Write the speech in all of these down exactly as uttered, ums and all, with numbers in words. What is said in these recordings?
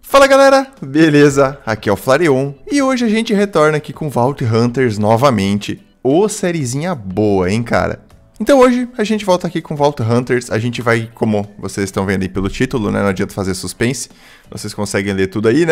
Fala galera, beleza? Aqui é o Flareon e hoje a gente retorna aqui com Vault Hunters novamente. Ô, sériezinha boa, hein, cara? Então hoje a gente volta aqui com Vault Hunters, a gente vai, como vocês estão vendo aí pelo título, né, não adianta fazer suspense, vocês conseguem ler tudo aí, né?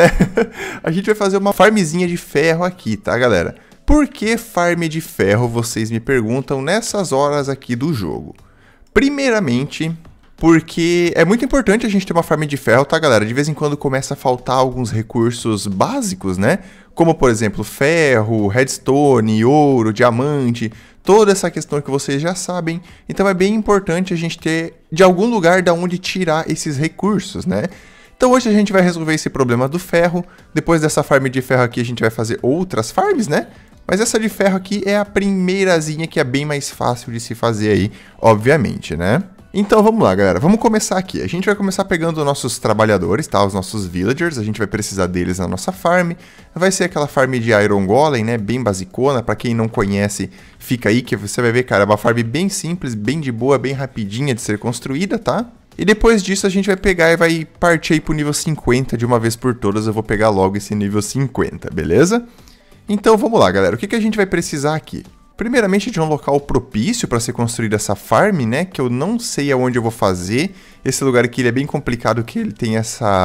A gente vai fazer uma farmzinha de ferro aqui, tá, galera? Por que farm de ferro, vocês me perguntam nessas horas aqui do jogo? Primeiramente, porque é muito importante a gente ter uma farm de ferro, tá, galera? De vez em quando começa a faltar alguns recursos básicos, né? Como, por exemplo, ferro, redstone, ouro, diamante, toda essa questão que vocês já sabem. Então é bem importante a gente ter de algum lugar da onde tirar esses recursos, né? Então hoje a gente vai resolver esse problema do ferro. Depois dessa farm de ferro aqui a gente vai fazer outras farms, né? Mas essa de ferro aqui é a primeirazinha que é bem mais fácil de se fazer aí, obviamente, né? Então vamos lá, galera, vamos começar aqui. A gente vai começar pegando nossos trabalhadores, tá? Os nossos villagers, a gente vai precisar deles na nossa farm. Vai ser aquela farm de Iron Golem, né? Bem basicona, pra quem não conhece, fica aí que você vai ver, cara, é uma farm bem simples, bem de boa, bem rapidinha de ser construída, tá? E depois disso a gente vai pegar e vai partir aí pro nível cinquenta de uma vez por todas. Eu vou pegar logo esse nível cinquenta, beleza? Então vamos lá, galera, o que, que a gente vai precisar aqui? Primeiramente de um local propício para ser construída essa farm, né, que eu não sei aonde eu vou fazer. Esse lugar aqui ele é bem complicado, que ele tem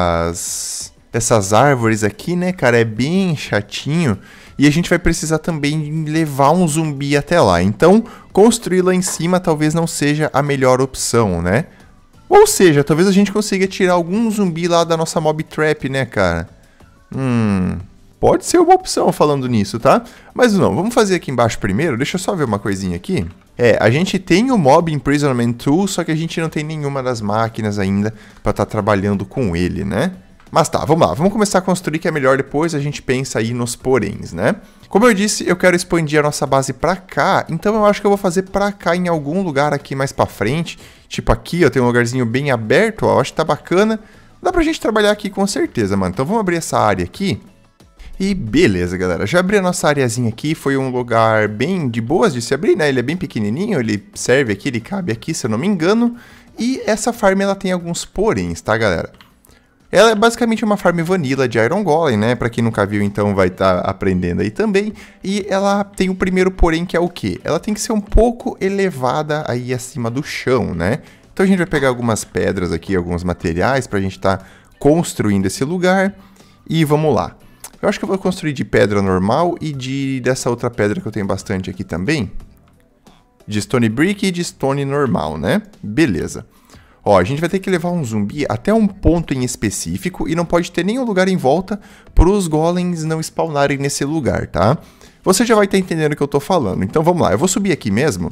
essas, essas árvores aqui, né, cara, é bem chatinho. E a gente vai precisar também levar um zumbi até lá, então construir lá em cima talvez não seja a melhor opção, né. Ou seja, talvez a gente consiga tirar algum zumbi lá da nossa mob trap, né, cara. Hum... Pode ser uma opção falando nisso, tá? Mas não, vamos fazer aqui embaixo primeiro. Deixa eu só ver uma coisinha aqui. É, a gente tem o Mob Imprisonment Tool, só que a gente não tem nenhuma das máquinas ainda para estar trabalhando com ele, né? Mas tá, vamos lá. Vamos começar a construir, que é melhor depois a gente pensa aí nos poréns, né? Como eu disse, eu quero expandir a nossa base pra cá, então eu acho que eu vou fazer pra cá em algum lugar aqui mais pra frente. Tipo aqui, ó, tem um lugarzinho bem aberto, ó, acho que tá bacana. Dá pra gente trabalhar aqui com certeza, mano. Então vamos abrir essa área aqui. E beleza, galera, já abri a nossa areazinha aqui, foi um lugar bem de boas de se abrir, né? Ele é bem pequenininho, ele serve aqui, ele cabe aqui, se eu não me engano. E essa farm, ela tem alguns poréns, tá, galera? Ela é basicamente uma farm vanilla de Iron Golem, né? Pra quem nunca viu, então vai estar tá aprendendo aí também. E ela tem o primeiro porém, que é o quê? Ela tem que ser um pouco elevada aí acima do chão, né? Então a gente vai pegar algumas pedras aqui, alguns materiais pra gente estar tá construindo esse lugar. E vamos lá. Eu acho que eu vou construir de pedra normal e de dessa outra pedra que eu tenho bastante aqui também. De stone brick e de stone normal, né? Beleza. Ó, a gente vai ter que levar um zumbi até um ponto em específico e não pode ter nenhum lugar em volta para os golems não spawnarem nesse lugar, tá? Você já vai estar entendendo o que eu tô falando. Então vamos lá, eu vou subir aqui mesmo.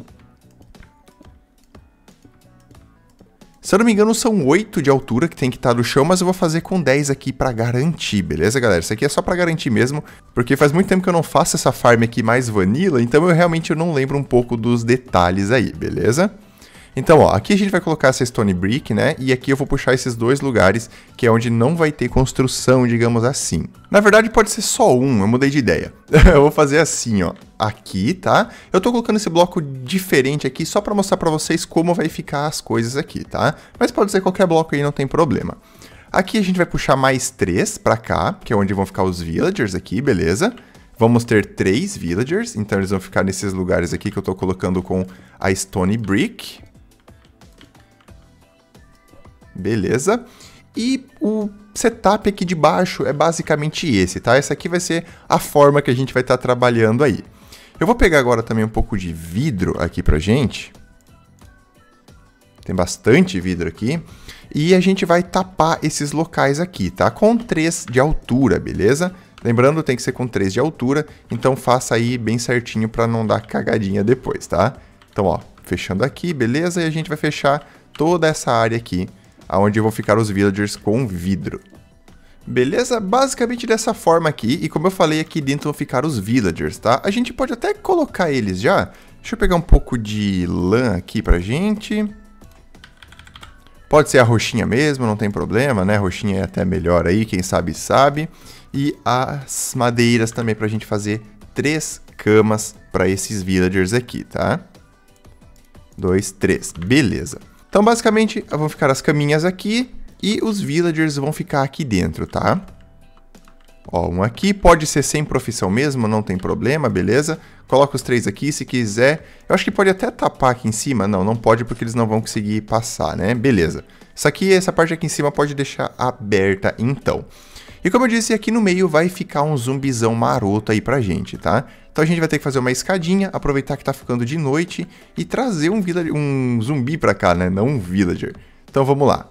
Se eu não me engano, são oito de altura que tem que estar do chão, mas eu vou fazer com dez aqui pra garantir, beleza, galera? Isso aqui é só pra garantir mesmo, porque faz muito tempo que eu não faço essa farm aqui mais vanilla, então eu realmente eu não lembro um pouco dos detalhes aí, beleza? Então, ó, aqui a gente vai colocar essa stone brick, né? E aqui eu vou puxar esses dois lugares, que é onde não vai ter construção, digamos assim. Na verdade, pode ser só um, eu mudei de ideia. Eu vou fazer assim, ó, aqui, tá? Eu tô colocando esse bloco diferente aqui só pra mostrar pra vocês como vai ficar as coisas aqui, tá? Mas pode ser qualquer bloco aí, não tem problema. Aqui a gente vai puxar mais três pra cá, que é onde vão ficar os villagers aqui, beleza? Vamos ter três villagers, então eles vão ficar nesses lugares aqui que eu tô colocando com a stone brick. Beleza? E o setup aqui de baixo é basicamente esse, tá? Essa aqui vai ser a forma que a gente vai estar trabalhando aí. Eu vou pegar agora também um pouco de vidro aqui pra gente. Tem bastante vidro aqui. E a gente vai tapar esses locais aqui, tá? Com três de altura, beleza? Lembrando, tem que ser com três de altura, então faça aí bem certinho pra não dar cagadinha depois, tá? Então, ó, fechando aqui, beleza? E a gente vai fechar toda essa área aqui, onde vão ficar os villagers com vidro. Beleza? Basicamente dessa forma aqui, e como eu falei, aqui dentro vão ficar os villagers, tá? A gente pode até colocar eles já. Deixa eu pegar um pouco de lã aqui pra gente. Pode ser a roxinha mesmo, não tem problema, né? A roxinha é até melhor aí, quem sabe sabe. E as madeiras também pra gente fazer três camas pra esses villagers aqui, tá? Dois, três. Beleza. Então, basicamente, vão ficar as caminhas aqui. e os villagers vão ficar aqui dentro, tá? Ó, um aqui, pode ser sem profissão mesmo, não tem problema, beleza? Coloca os três aqui, se quiser. Eu acho que pode até tapar aqui em cima. Não, não pode porque eles não vão conseguir passar, né? Beleza. Isso aqui, essa parte aqui em cima pode deixar aberta, então. E como eu disse, aqui no meio vai ficar um zumbizão maroto aí pra gente, tá? Então a gente vai ter que fazer uma escadinha, aproveitar que tá ficando de noite e trazer um, villager, um zumbi pra cá, né? Não um villager. Então vamos lá.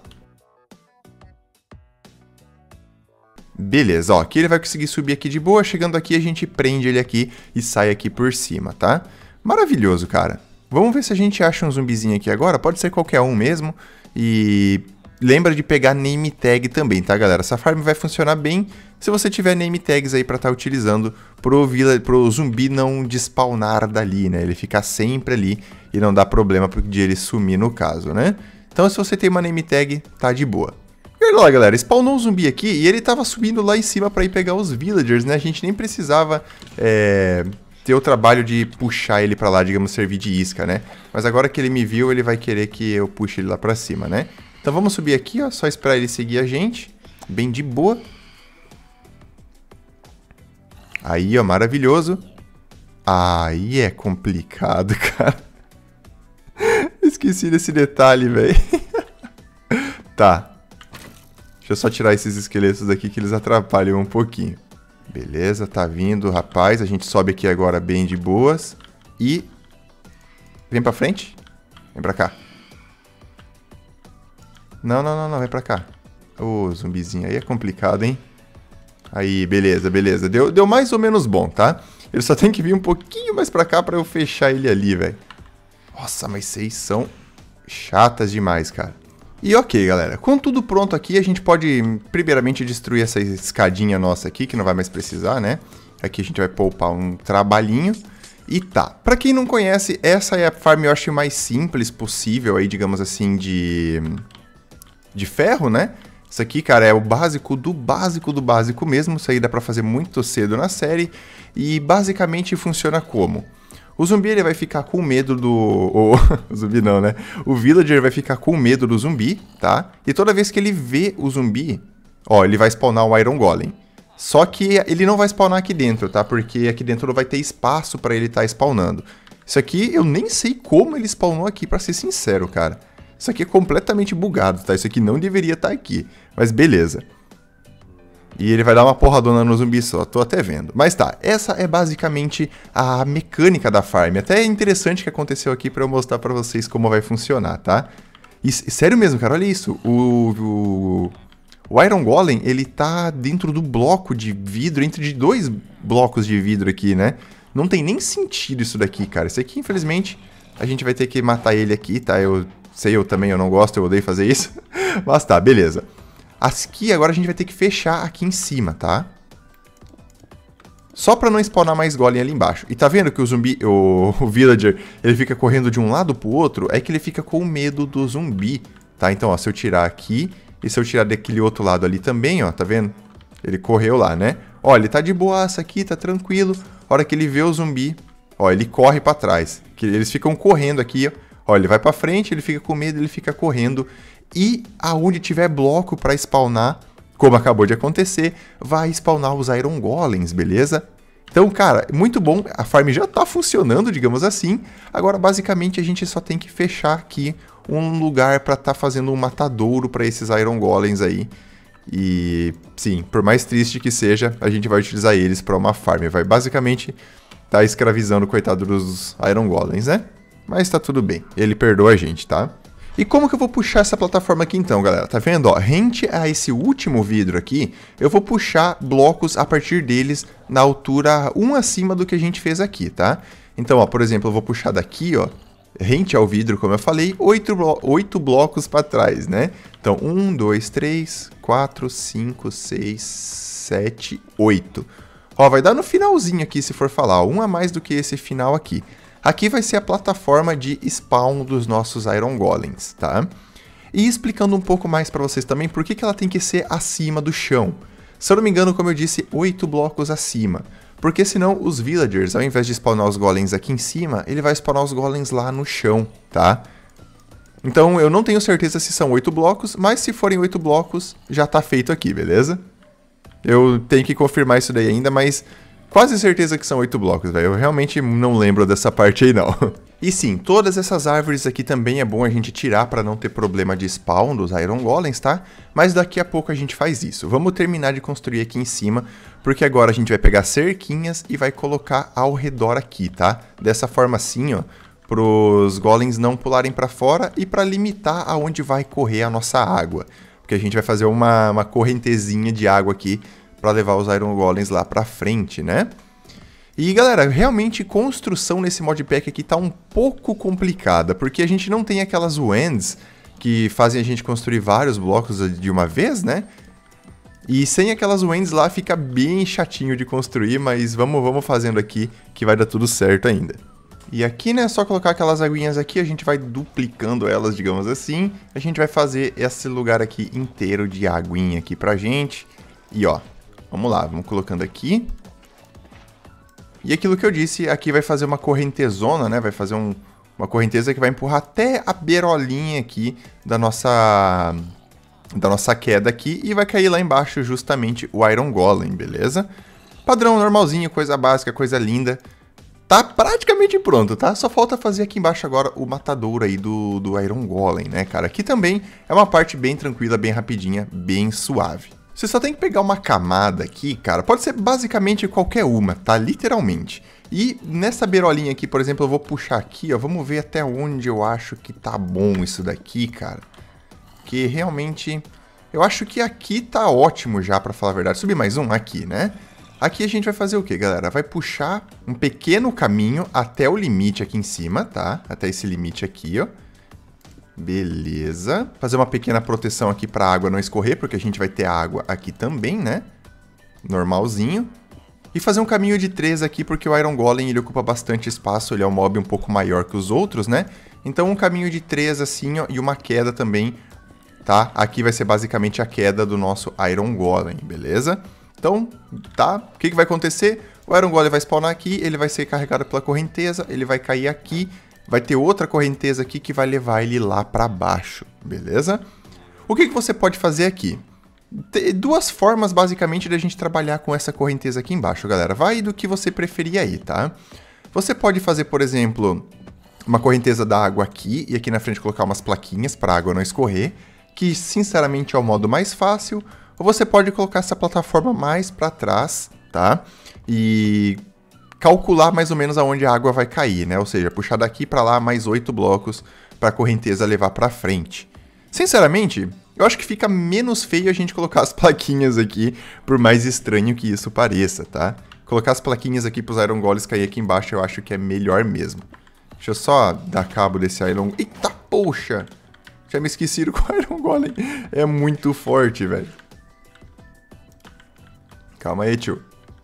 Beleza, ó, aqui ele vai conseguir subir aqui de boa, chegando aqui a gente prende ele aqui e sai aqui por cima, tá? Maravilhoso, cara. Vamos ver se a gente acha um zumbizinho aqui agora, pode ser qualquer um mesmo, e lembra de pegar name tag também, tá, galera? Essa farm vai funcionar bem se você tiver name tags aí pra estar utilizando pro, vila, pro zumbi não despawnar dali, né? Ele ficar sempre ali e não dá problema de ele sumir no caso, né? Então se você tem uma name tag, tá de boa. E olha lá, galera, spawnou um zumbi aqui e ele tava subindo lá em cima pra ir pegar os villagers, né? A gente nem precisava é, ter o trabalho de puxar ele pra lá, digamos, servir de isca, né? Mas agora que ele me viu, ele vai querer que eu puxe ele lá pra cima, né? Então vamos subir aqui, ó, só esperar ele seguir a gente, bem de boa. Aí, ó, maravilhoso. Aí é complicado, cara. Esqueci desse detalhe, velho. Tá. Deixa eu só tirar esses esqueletos aqui que eles atrapalham um pouquinho. Beleza, tá vindo, rapaz. A gente sobe aqui agora bem de boas. E... vem pra frente. Vem pra cá. Não, não, não, não. Vem pra cá. Ô, zumbizinho. Aí é complicado, hein? Aí, beleza, beleza. Deu, deu mais ou menos bom, tá? Ele só tem que vir um pouquinho mais pra cá pra eu fechar ele ali, velho. Nossa, mas vocês são chatas demais, cara. E ok, galera, com tudo pronto aqui, a gente pode primeiramente destruir essa escadinha nossa aqui, que não vai mais precisar, né? Aqui a gente vai poupar um trabalhinho. E tá, pra quem não conhece, essa é a farm, eu acho, mais simples possível aí, digamos assim, de... de ferro, né? Isso aqui, cara, é o básico do básico do básico mesmo, isso aí dá pra fazer muito cedo na série. E basicamente funciona como? O zumbi ele vai ficar com medo do... O... o zumbi não, né? O villager vai ficar com medo do zumbi, tá? E toda vez que ele vê o zumbi, ó, ele vai spawnar o Iron Golem. Só que ele não vai spawnar aqui dentro, tá? Porque aqui dentro não vai ter espaço pra ele estar tá spawnando. Isso aqui, eu nem sei como ele spawnou aqui, pra ser sincero, cara. Isso aqui é completamente bugado, tá? Isso aqui não deveria estar tá aqui. Mas beleza. E ele vai dar uma porradona no zumbi só, tô até vendo. Mas tá, essa é basicamente a mecânica da farm. Até é interessante o que aconteceu aqui pra eu mostrar pra vocês como vai funcionar, tá? E, sério mesmo, cara, olha isso. O, o, o Iron Golem, ele tá dentro do bloco de vidro, entre de dois blocos de vidro aqui, né? Não tem nem sentido isso daqui, cara. Isso aqui, infelizmente, a gente vai ter que matar ele aqui, tá? Eu sei, eu também, eu não gosto, eu odeio fazer isso. Mas tá, beleza. Aqui agora a gente vai ter que fechar aqui em cima, tá? Só pra não spawnar mais golem ali embaixo. E tá vendo que o zumbi, o, o villager, ele fica correndo de um lado pro outro, é que ele fica com medo do zumbi, tá? Então, ó, se eu tirar aqui, e se eu tirar daquele outro lado ali também, ó, tá vendo? Ele correu lá, né? Ó, ele tá de boaça aqui, tá tranquilo. A hora que ele vê o zumbi, ó, ele corre pra trás. Que eles ficam correndo aqui, ó. Ó, ele vai pra frente, ele fica com medo, ele fica correndo. E aonde tiver bloco para spawnar, como acabou de acontecer, vai spawnar os Iron Golems, beleza? Então, cara, muito bom, a farm já tá funcionando, digamos assim. Agora, basicamente, a gente só tem que fechar aqui um lugar para tá fazendo um matadouro para esses Iron Golems aí. E, sim, por mais triste que seja, a gente vai utilizar eles para uma farm. Vai basicamente tá escravizando o coitado dos Iron Golems, né? Mas tá tudo bem, ele perdoa a gente, tá? E como que eu vou puxar essa plataforma aqui então, galera? Tá vendo, ó? Rente a esse último vidro aqui, eu vou puxar blocos a partir deles na altura um acima do que a gente fez aqui, tá? Então, ó, por exemplo, eu vou puxar daqui, ó, rente ao vidro, como eu falei, oito, blo oito blocos para trás, né? Então, um, dois, três, quatro, cinco, seis, sete, oito. Ó, vai dar no finalzinho aqui, se for falar, ó, um a mais do que esse final aqui. Aqui vai ser a plataforma de spawn dos nossos Iron Golems, tá? E explicando um pouco mais para vocês também por que, que ela tem que ser acima do chão. Se eu não me engano, como eu disse, oito blocos acima. Porque senão os villagers, ao invés de spawnar os golems aqui em cima, ele vai spawnar os golems lá no chão, tá? Então eu não tenho certeza se são oito blocos, mas se forem oito blocos, já tá feito aqui, beleza? Eu tenho que confirmar isso daí ainda, mas quase certeza que são oito blocos, velho. Eu realmente não lembro dessa parte aí, não. E sim, todas essas árvores aqui também é bom a gente tirar para não ter problema de spawn dos Iron Golems, tá? Mas daqui a pouco a gente faz isso. Vamos terminar de construir aqui em cima, porque agora a gente vai pegar cerquinhas e vai colocar ao redor aqui, tá? Dessa forma assim, ó, pros Golems não pularem para fora e para limitar aonde vai correr a nossa água. Porque a gente vai fazer uma, uma correntezinha de água aqui para levar os Iron Golems lá para frente, né? E galera, realmente construção nesse modpack aqui tá um pouco complicada, porque a gente não tem aquelas Wands que fazem a gente construir vários blocos de uma vez, né? E sem aquelas Wands lá fica bem chatinho de construir, mas vamos, vamos fazendo aqui que vai dar tudo certo ainda. E aqui, né, é só colocar aquelas aguinhas aqui, a gente vai duplicando elas, digamos assim. A gente vai fazer esse lugar aqui inteiro de aguinha aqui pra gente. E ó, vamos lá, vamos colocando aqui. E aquilo que eu disse, aqui vai fazer uma correntezona, né? Vai fazer um, uma correnteza que vai empurrar até a beirolinha aqui da nossa, da nossa queda aqui. E vai cair lá embaixo justamente o Iron Golem, beleza? Padrão, normalzinho, coisa básica, coisa linda. Tá praticamente pronto, tá? Só falta fazer aqui embaixo agora o matadouro aí do, do Iron Golem, né, cara? Aqui também é uma parte bem tranquila, bem rapidinha, bem suave. Você só tem que pegar uma camada aqui, cara. Pode ser basicamente qualquer uma, tá? Literalmente. E nessa beirolinha aqui, por exemplo, eu vou puxar aqui, ó. Vamos ver até onde eu acho que tá bom isso daqui, cara. Que realmente... eu acho que aqui tá ótimo já, pra falar a verdade. Subir mais um aqui, né? Aqui a gente vai fazer o quê, galera? Vai puxar um pequeno caminho até o limite aqui em cima, tá? Até esse limite aqui, ó. Beleza. Fazer uma pequena proteção aqui para a água não escorrer, porque a gente vai ter água aqui também, né? Normalzinho. E fazer um caminho de três aqui, porque o Iron Golem ele ocupa bastante espaço, ele é um mob um pouco maior que os outros, né? Então um caminho de três assim, ó, e uma queda também, tá? Aqui vai ser basicamente a queda do nosso Iron Golem, beleza? Então, tá? O que, que vai acontecer? O Iron Golem vai spawnar aqui, ele vai ser carregado pela correnteza, ele vai cair aqui. Vai ter outra correnteza aqui que vai levar ele lá para baixo, beleza? O que, que você pode fazer aqui? Tem duas formas, basicamente, da gente trabalhar com essa correnteza aqui embaixo, galera. Vai do que você preferir aí, tá? Você pode fazer, por exemplo, uma correnteza da água aqui e aqui na frente colocar umas plaquinhas para a água não escorrer, que, sinceramente, é o modo mais fácil. Ou você pode colocar essa plataforma mais para trás, tá? E... calcular mais ou menos aonde a água vai cair, né? Ou seja, puxar daqui para lá mais oito blocos para a correnteza levar para frente. Sinceramente, eu acho que fica menos feio a gente colocar as plaquinhas aqui, por mais estranho que isso pareça, tá? Colocar as plaquinhas aqui para os Iron Golems cair aqui embaixo eu acho que é melhor mesmo. Deixa eu só dar cabo desse Iron... Eita, poxa! Já me esqueci que o Iron Golem é muito forte, velho. Calma aí, tio.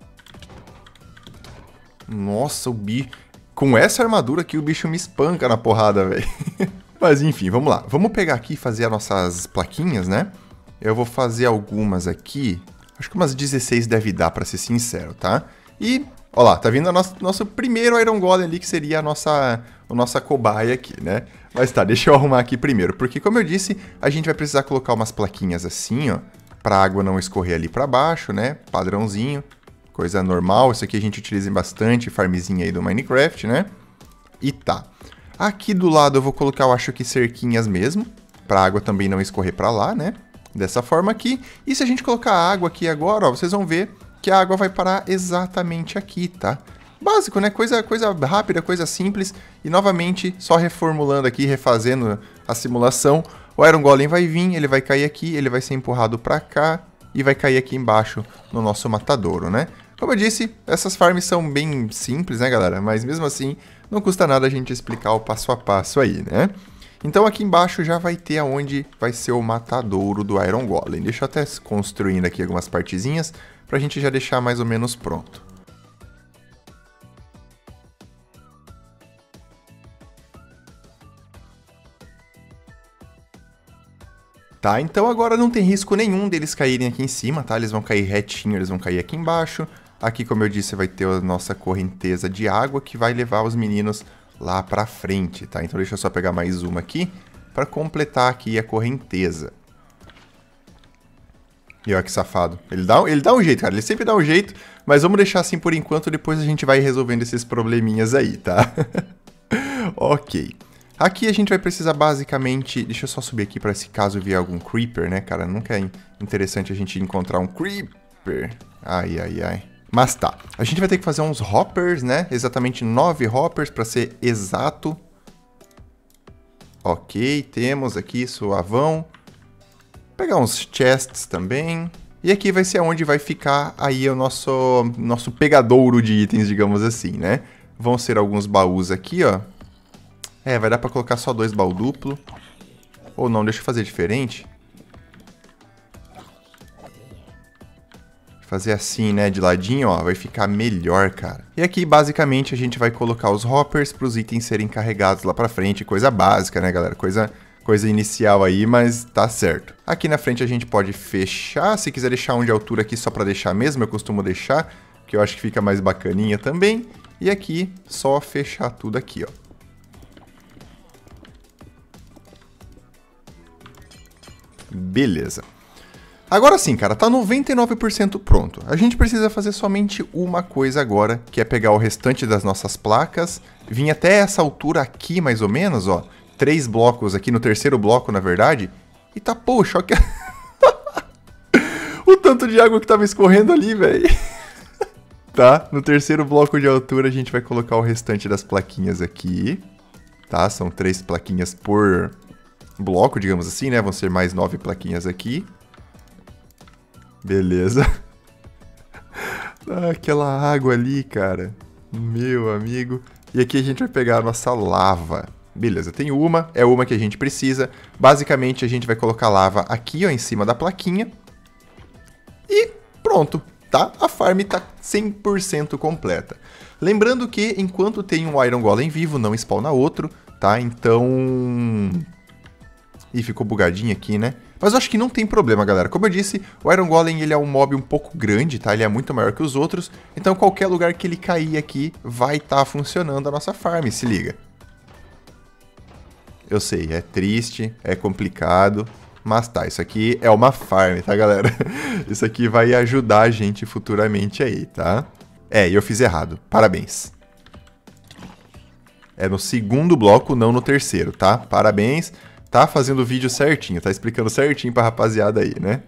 Nossa, o bicho... com essa armadura aqui, o bicho me espanca na porrada, velho. Mas enfim, vamos lá. Vamos pegar aqui e fazer as nossas plaquinhas, né? Eu vou fazer algumas aqui. Acho que umas dezesseis deve dar, pra ser sincero, tá? E, ó lá, tá vindo o nosso, nosso primeiro Iron Golem ali, que seria a nossa, a nossa cobaia aqui, né? Mas tá, deixa eu arrumar aqui primeiro. Porque, como eu disse, a gente vai precisar colocar umas plaquinhas assim, ó. Pra água não escorrer ali pra baixo, né? Padrãozinho. Coisa normal, isso aqui a gente utiliza bastante, farmzinha aí do Minecraft, né? E tá. Aqui do lado eu vou colocar, eu acho que cerquinhas mesmo, pra água também não escorrer pra lá, né? Dessa forma aqui. E se a gente colocar água aqui agora, ó, vocês vão ver que a água vai parar exatamente aqui, tá? Básico, né? Coisa, coisa rápida, coisa simples. E novamente, só reformulando aqui, refazendo a simulação, o Iron Golem vai vir, ele vai cair aqui, ele vai ser empurrado pra cá e vai cair aqui embaixo no nosso matadouro, né? Como eu disse, essas farms são bem simples, né, galera? Mas mesmo assim, não custa nada a gente explicar o passo a passo aí, né? Então aqui embaixo já vai ter aonde vai ser o matadouro do Iron Golem. Deixa eu até construindo aqui algumas partezinhas pra gente já deixar mais ou menos pronto. Tá, então agora não tem risco nenhum deles caírem aqui em cima, tá? Eles vão cair retinho, eles vão cair aqui embaixo. Aqui, como eu disse, vai ter a nossa correnteza de água que vai levar os meninos lá pra frente, tá? Então deixa eu só pegar mais uma aqui para completar aqui a correnteza. E olha que safado. Ele dá, ele dá um jeito, cara. Ele sempre dá um jeito, mas vamos deixar assim por enquanto, depois a gente vai resolvendo esses probleminhas aí, tá? Ok. Aqui a gente vai precisar basicamente... Deixa eu só subir aqui para se caso vier algum creeper, né, cara? Nunca é interessante a gente encontrar um creeper. Ai, ai, ai. Mas tá. A gente vai ter que fazer uns hoppers, né? Exatamente nove hoppers para ser exato. Ok, temos aqui suavão. Vou pegar uns chests também. E aqui vai ser onde vai ficar aí o nosso, nosso pegadouro de itens, digamos assim, né? Vão ser alguns baús aqui, ó. É, vai dar pra colocar só dois baús duplo. Ou não, deixa eu fazer diferente. Fazer assim, né, de ladinho, ó, vai ficar melhor, cara. E aqui, basicamente, a gente vai colocar os hoppers para os itens serem carregados lá pra frente. Coisa básica, né, galera? Coisa, coisa inicial aí, mas tá certo. Aqui na frente a gente pode fechar. Se quiser deixar um de altura aqui só pra deixar mesmo, eu costumo deixar, que eu acho que fica mais bacaninha também. E aqui, só fechar tudo aqui, ó. Beleza. Agora sim, cara, tá noventa e nove por cento pronto. A gente precisa fazer somente uma coisa agora, que é pegar o restante das nossas placas, vir até essa altura aqui, mais ou menos, ó. Três blocos aqui, no terceiro bloco, na verdade. E tá, poxa, ó que... o tanto de água que tava escorrendo ali, velho. Tá, no terceiro bloco de altura a gente vai colocar o restante das plaquinhas aqui. Tá, são três plaquinhas por bloco, digamos assim, né? Vão ser mais nove plaquinhas aqui. Beleza. Ah, aquela água ali, cara. Meu amigo. E aqui a gente vai pegar a nossa lava. Beleza, tem uma. É uma que a gente precisa. Basicamente, a gente vai colocar lava aqui, ó, em cima da plaquinha. E pronto, tá? A farm tá cem por cento completa. Lembrando que, enquanto tem um Iron Golem vivo, não spawna outro, tá? Então... Ih, ficou bugadinho aqui, né? Mas eu acho que não tem problema, galera. Como eu disse, o Iron Golem ele é um mob um pouco grande, tá? Ele é muito maior que os outros. Então, qualquer lugar que ele cair aqui, vai estar tá funcionando a nossa farm, se liga. Eu sei, é triste, é complicado, mas tá, isso aqui é uma farm, tá, galera? Isso aqui vai ajudar a gente futuramente aí, tá? É, e eu fiz errado. Parabéns. É no segundo bloco, não no terceiro, tá? Parabéns. Tá fazendo o vídeo certinho, tá explicando certinho pra rapaziada aí, né?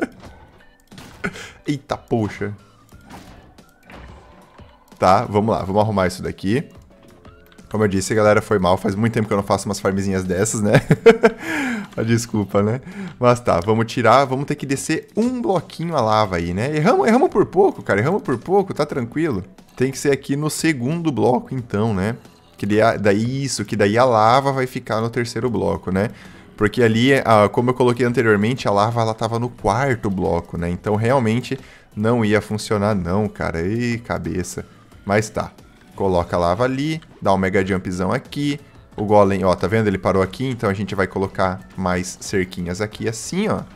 Eita, poxa. Tá, vamos lá, vamos arrumar isso daqui. Como eu disse, galera, foi mal. Faz muito tempo que eu não faço umas farmzinhas dessas, né? Desculpa, né? Mas tá, vamos tirar, vamos ter que descer um bloquinho a lava aí, né? Erramos, erramos por pouco, cara, erramos por pouco, tá tranquilo. Tem que ser aqui no segundo bloco, então, né? Que daí isso, que daí a lava vai ficar no terceiro bloco, né? Porque ali, como eu coloquei anteriormente, a lava ela tava no quarto bloco, né? Então realmente não ia funcionar não, cara. Ih, cabeça. Mas tá. Coloca a lava ali, dá um mega jumpzão aqui. O golem, ó, tá vendo? Ele parou aqui, então a gente vai colocar mais cerquinhas aqui assim, ó.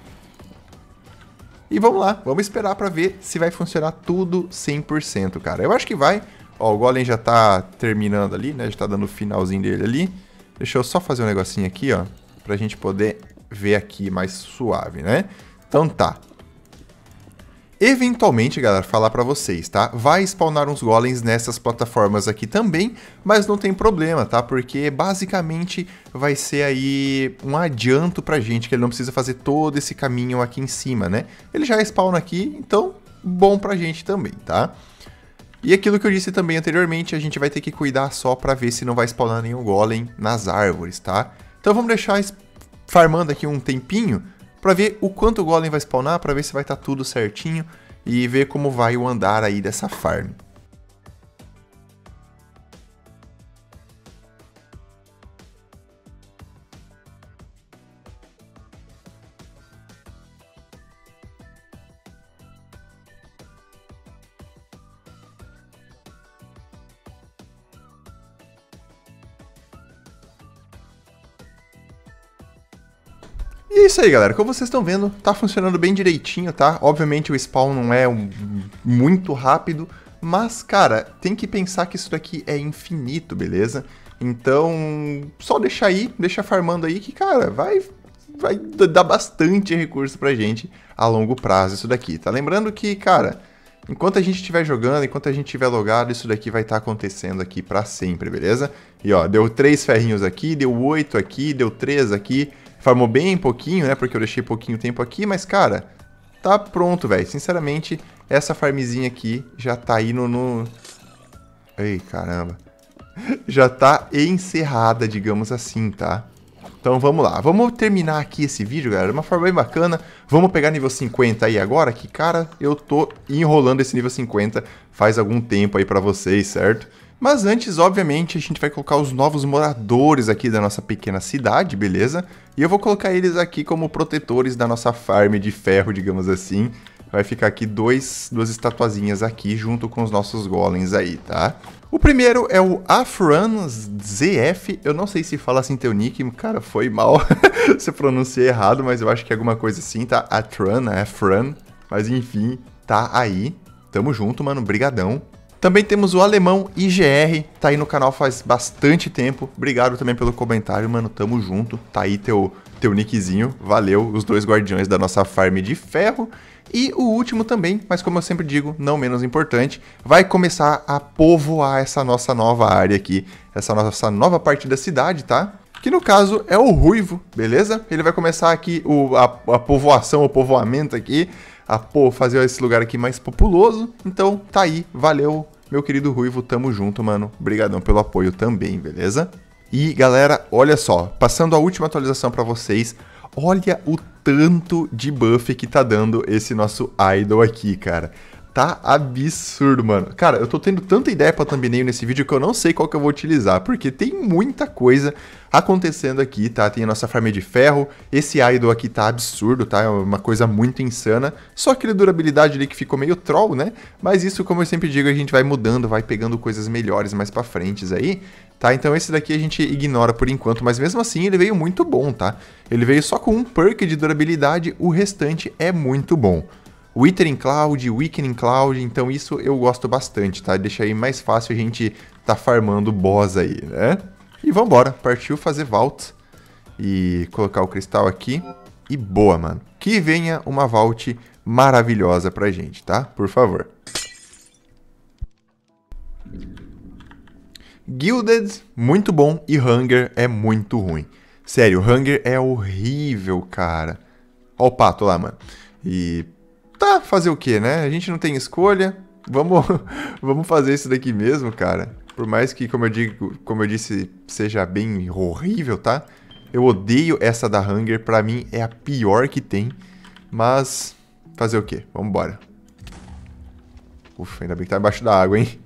E vamos lá, vamos esperar pra ver se vai funcionar tudo cem por cento, cara. Eu acho que vai. Ó, o golem já tá terminando ali, né? Já tá dando o finalzinho dele ali. Deixa eu só fazer um negocinho aqui, ó. Pra gente poder ver aqui mais suave, né? Então tá. Eventualmente, galera, falar pra vocês, tá? Vai spawnar uns golems nessas plataformas aqui também, mas não tem problema, tá? Porque basicamente vai ser aí um adianto pra gente, que ele não precisa fazer todo esse caminho aqui em cima, né? Ele já spawna aqui, então bom pra gente também, tá? E aquilo que eu disse também anteriormente, a gente vai ter que cuidar só pra ver se não vai spawnar nenhum golem nas árvores, tá? Então vamos deixar farmando aqui um tempinho pra ver o quanto o golem vai spawnar, pra ver se vai estar tudo certinho e ver como vai o andar aí dessa farm. E é isso aí, galera. Como vocês estão vendo, tá funcionando bem direitinho, tá? Obviamente o spawn não é um, muito rápido, mas, cara, tem que pensar que isso daqui é infinito, beleza? Então, só deixa aí, deixa farmando aí que, cara, vai, vai dar bastante recurso pra gente a longo prazo isso daqui, tá? Lembrando que, cara, enquanto a gente estiver jogando, enquanto a gente estiver logado, isso daqui vai estar acontecendo aqui pra sempre, beleza? E ó, deu três ferrinhos aqui, deu oito aqui, deu três aqui, farmou bem pouquinho, né, porque eu deixei pouquinho tempo aqui, mas, cara, tá pronto, velho. Sinceramente, essa farmzinha aqui já tá indo no... Ei, caramba. Já tá encerrada, digamos assim, tá? Então vamos lá, vamos terminar aqui esse vídeo, galera, de uma forma bem bacana. Vamos pegar nível cinquenta aí agora, que, cara, eu tô enrolando esse nível cinquenta faz algum tempo aí pra vocês, certo? Mas antes, obviamente, a gente vai colocar os novos moradores aqui da nossa pequena cidade, beleza? E eu vou colocar eles aqui como protetores da nossa farm de ferro, digamos assim. Vai ficar aqui dois, duas estatuazinhas aqui junto com os nossos golems aí, tá? O primeiro é o Afran Z F. Eu não sei se fala assim teu nick, cara, foi mal se eu pronunciei errado, mas eu acho que é alguma coisa assim, tá? Atran, Afran, mas enfim, tá aí. Tamo junto, mano, brigadão. Também temos o alemão I G R, tá aí no canal faz bastante tempo. Obrigado também pelo comentário, mano, tamo junto. Tá aí teu, teu nickzinho, valeu, os dois guardiões da nossa farm de ferro. E o último também, mas como eu sempre digo, não menos importante, vai começar a povoar essa nossa nova área aqui, essa nossa nova parte da cidade, tá? Que no caso é o Ruivo, beleza? Ele vai começar aqui o, a, a povoação, o povoamento aqui, a pô, fazer esse lugar aqui mais populoso. Então tá aí, valeu, meu querido Ruivo, tamo junto, mano. Obrigadão pelo apoio também, beleza? E galera, olha só, passando a última atualização pra vocês, olha o tanto de buff que tá dando esse nosso idol aqui, cara. Tá absurdo, mano. Cara, eu tô tendo tanta ideia pra thumbnail nesse vídeo que eu não sei qual que eu vou utilizar, porque tem muita coisa acontecendo aqui, tá? Tem a nossa farm de ferro, esse idol aqui tá absurdo, tá? É uma coisa muito insana. Só aquele durabilidade ali que ficou meio troll, né? Mas isso, como eu sempre digo, a gente vai mudando, vai pegando coisas melhores mais pra frente aí. Tá, então esse daqui a gente ignora por enquanto, mas mesmo assim ele veio muito bom, tá? Ele veio só com um perk de durabilidade, o restante é muito bom. Withering Cloud, Weakening Cloud, então isso eu gosto bastante, tá? Deixa aí mais fácil a gente tá farmando boss aí, né? E vambora, partiu fazer Vault e colocar o cristal aqui. E boa, mano. Que venha uma Vault maravilhosa pra gente, tá? Por favor. Gilded, muito bom, e Hunger é muito ruim. Sério, Hunger é horrível, cara. Ó o pato lá, mano. E tá, fazer o que, né? A gente não tem escolha. Vamos, vamos fazer isso daqui mesmo, cara. Por mais que, como eu, digo, como eu disse, seja bem horrível, tá? Eu odeio essa da Hunger, pra mim é a pior que tem. Mas, fazer o que? Vamos embora. Ufa, ainda bem que tá embaixo da água, hein?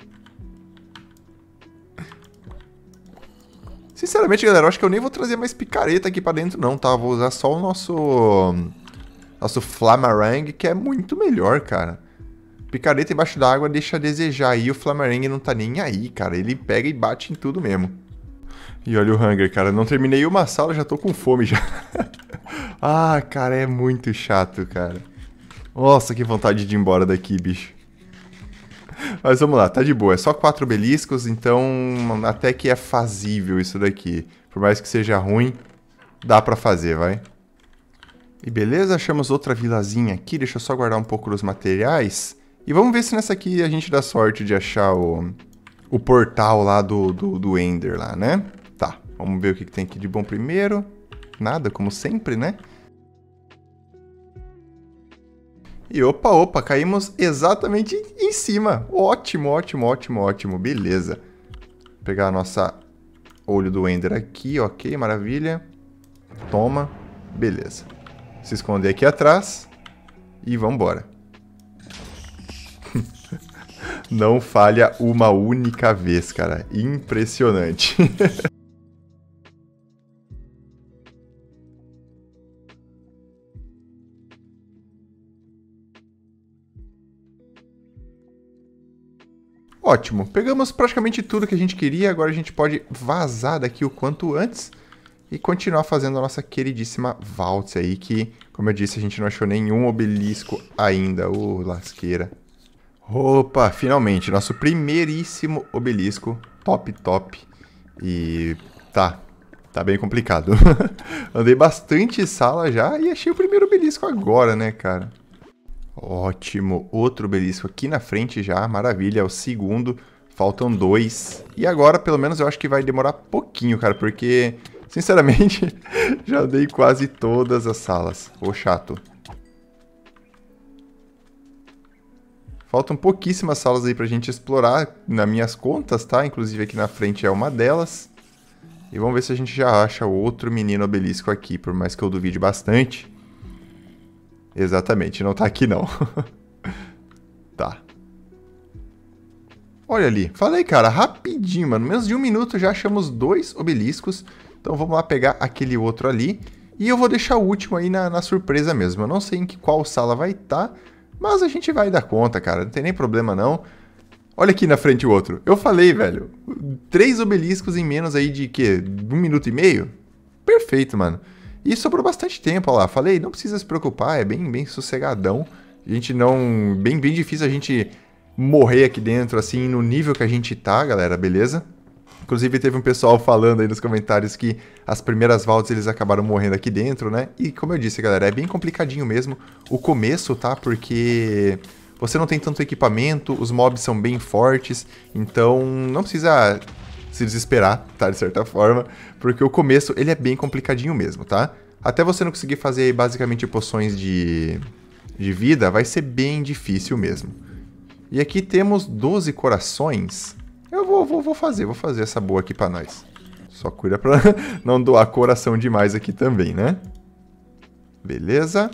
Sinceramente, galera, eu acho que eu nem vou trazer mais picareta aqui pra dentro, não, tá? Vou usar só o nosso... Nosso Flamarang, que é muito melhor, cara. Picareta embaixo da água deixa a desejar aí, o Flamarang não tá nem aí, cara. Ele pega e bate em tudo mesmo. E olha o Hunger, cara. Não terminei uma sala, já tô com fome já. Ah, cara, é muito chato, cara. Nossa, que vontade de ir embora daqui, bicho. Mas vamos lá, tá de boa. É só quatro beliscos, então até que é fazível isso daqui. Por mais que seja ruim, dá pra fazer, vai. E beleza, achamos outra vilazinha aqui. Deixa eu só guardar um pouco dos materiais. E vamos ver se nessa aqui a gente dá sorte de achar o, o portal lá do, do, do Ender lá, né? Tá, vamos ver o que, que tem aqui de bom primeiro. Nada, como sempre, né? E opa, opa, caímos exatamente em cima. Ótimo, ótimo, ótimo, ótimo. Beleza. Vou pegar a nossa olho do Ender aqui, ok, maravilha. Toma, beleza. Se esconder aqui atrás e vambora. Não falha uma única vez, cara. Impressionante. Ótimo, pegamos praticamente tudo que a gente queria, agora a gente pode vazar daqui o quanto antes e continuar fazendo a nossa queridíssima Vault aí, que, como eu disse, a gente não achou nenhum obelisco ainda, ô oh, lasqueira. Opa, finalmente, nosso primeiríssimo obelisco, top, top. E tá, tá bem complicado. Andei bastante sala já e achei o primeiro obelisco agora, né, cara? Ótimo, outro obelisco aqui na frente já, maravilha, é o segundo. Faltam dois. E agora, pelo menos, eu acho que vai demorar pouquinho, cara, porque, sinceramente, já andei quase todas as salas. Ô, chato. Faltam pouquíssimas salas aí pra gente explorar, nas minhas contas, tá? Inclusive aqui na frente é uma delas. E vamos ver se a gente já acha outro menino obelisco aqui, por mais que eu duvide bastante. Exatamente, não tá aqui não. Tá. Olha ali, falei, cara, rapidinho, mano. Menos de um minuto já achamos dois obeliscos. Então vamos lá pegar aquele outro ali. E eu vou deixar o último aí na, na surpresa mesmo. Eu não sei em que, qual sala vai estar, mas a gente vai dar conta, cara. Não tem nem problema, não. Olha aqui na frente o outro. Eu falei, velho. Três obeliscos em menos aí de, quê? Um minuto e meio? Perfeito, mano. E sobrou bastante tempo, ó lá. Falei, não precisa se preocupar, é bem, bem sossegadão. A gente não... Bem, bem difícil a gente morrer aqui dentro, assim, no nível que a gente tá, galera, beleza? Inclusive, teve um pessoal falando aí nos comentários que as primeiras vaults eles acabaram morrendo aqui dentro, né? E como eu disse, galera, é bem complicadinho mesmo o começo, tá? Porque você não tem tanto equipamento, os mobs são bem fortes, então não precisa se desesperar, tá? De certa forma, porque o começo ele é bem complicadinho mesmo, tá? Até você não conseguir fazer aí, basicamente poções de, de vida, vai ser bem difícil mesmo. E aqui temos doze corações. Eu vou, vou, vou fazer, vou fazer essa boa aqui pra nós. Só cuida pra não doar coração demais aqui também, né? Beleza.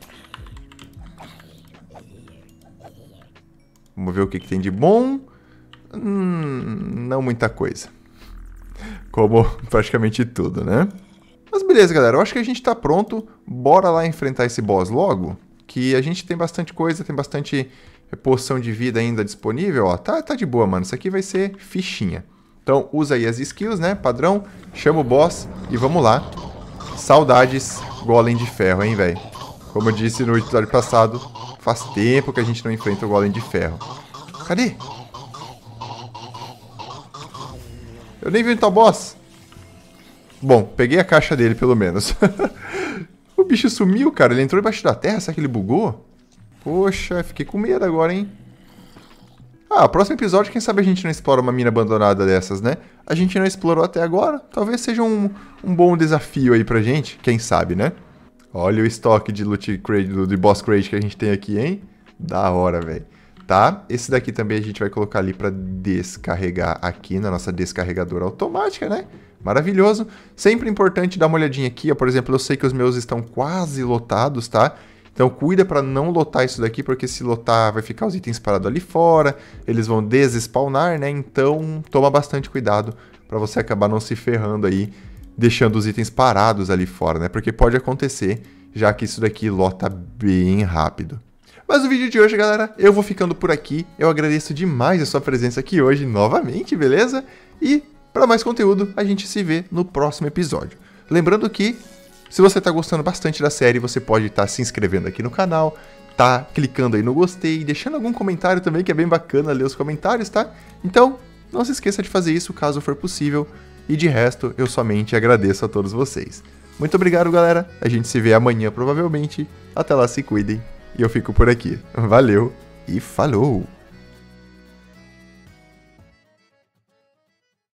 Vamos ver o que, que tem de bom. Hum, não muita coisa. Como praticamente tudo, né? Mas beleza, galera. Eu acho que a gente tá pronto. Bora lá enfrentar esse boss logo. Que a gente tem bastante coisa, tem bastante poção de vida ainda disponível. Ó, tá, tá de boa, mano. Isso aqui vai ser fichinha. Então, usa aí as skills, né? Padrão. Chama o boss e vamos lá. Saudades, Golem de Ferro, hein, velho? Como eu disse no episódio passado, faz tempo que a gente não enfrenta o Golem de Ferro. Cadê? Eu nem vi onde tá o boss. Bom, peguei a caixa dele, pelo menos. O bicho sumiu, cara. Ele entrou embaixo da terra. Será que ele bugou? Poxa, fiquei com medo agora, hein? Ah, próximo episódio, quem sabe a gente não explora uma mina abandonada dessas, né? A gente não explorou até agora. Talvez seja um, um bom desafio aí pra gente. Quem sabe, né? Olha o estoque de loot crate, de boss crate que a gente tem aqui, hein? Da hora, velho. Tá? Esse daqui também a gente vai colocar ali pra descarregar aqui na nossa descarregadora automática, né? Maravilhoso. Sempre importante dar uma olhadinha aqui, ó. Por exemplo, eu sei que os meus estão quase lotados, tá? Então cuida pra não lotar isso daqui, porque se lotar vai ficar os itens parados ali fora, eles vão desespawnar, né? Então toma bastante cuidado pra você acabar não se ferrando aí, deixando os itens parados ali fora, né? Porque pode acontecer, já que isso daqui lota bem rápido. Mas o vídeo de hoje, galera, eu vou ficando por aqui. Eu agradeço demais a sua presença aqui hoje novamente, beleza? E para mais conteúdo, a gente se vê no próximo episódio. Lembrando que, se você está gostando bastante da série, você pode estar tá se inscrevendo aqui no canal, tá clicando aí no gostei, deixando algum comentário também, que é bem bacana ler os comentários, tá? Então, não se esqueça de fazer isso caso for possível. E de resto, eu somente agradeço a todos vocês. Muito obrigado, galera. A gente se vê amanhã, provavelmente. Até lá, se cuidem. E eu fico por aqui. Valeu e falou!